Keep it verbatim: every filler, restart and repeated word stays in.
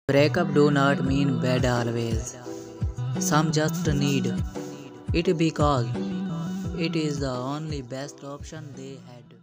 Breakup do not mean bad always. Some just need it because it is the only best option they had.